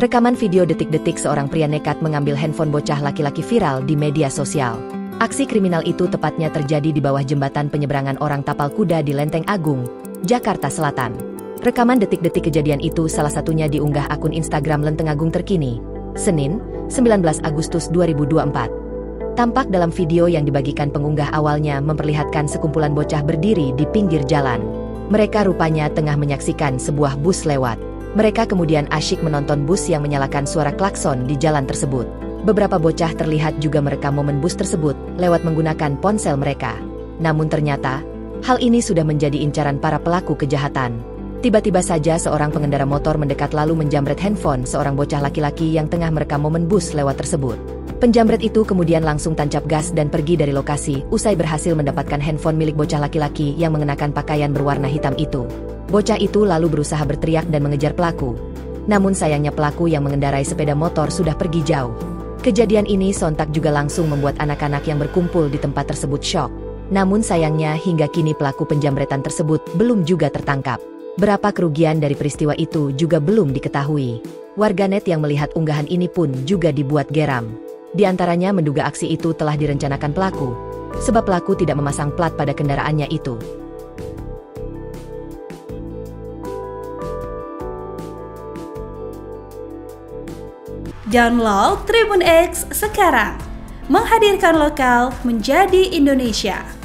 Rekaman video detik-detik seorang pria nekat mengambil handphone bocah laki-laki viral di media sosial. Aksi kriminal itu tepatnya terjadi di bawah jembatan penyeberangan orang tapal kuda di Lenteng Agung, Jakarta Selatan. Rekaman detik-detik kejadian itu salah satunya diunggah akun Instagram Lenteng Agung terkini, Senin, 19 Agustus 2024. Tampak dalam video yang dibagikan pengunggah awalnya memperlihatkan sekumpulan bocah berdiri di pinggir jalan. Mereka rupanya tengah menyaksikan sebuah bus lewat. Mereka kemudian asyik menonton bus yang menyalakan suara klakson di jalan tersebut. Beberapa bocah terlihat juga merekam momen bus tersebut lewat menggunakan ponsel mereka. Namun ternyata, hal ini sudah menjadi incaran para pelaku kejahatan. Tiba-tiba saja seorang pengendara motor mendekat lalu menjamret handphone seorang bocah laki-laki yang tengah merekam momen bus lewat tersebut. Penjamret itu kemudian langsung tancap gas dan pergi dari lokasi usai berhasil mendapatkan handphone milik bocah laki-laki yang mengenakan pakaian berwarna hitam itu. Bocah itu lalu berusaha berteriak dan mengejar pelaku. Namun sayangnya pelaku yang mengendarai sepeda motor sudah pergi jauh. Kejadian ini sontak juga langsung membuat anak-anak yang berkumpul di tempat tersebut syok. Namun sayangnya hingga kini pelaku penjamretan tersebut belum juga tertangkap. Berapa kerugian dari peristiwa itu juga belum diketahui. Warganet yang melihat unggahan ini pun juga dibuat geram. Di antaranya menduga aksi itu telah direncanakan pelaku, sebab pelaku tidak memasang plat pada kendaraannya itu. Download Tribun X sekarang, menghadirkan lokal menjadi Indonesia.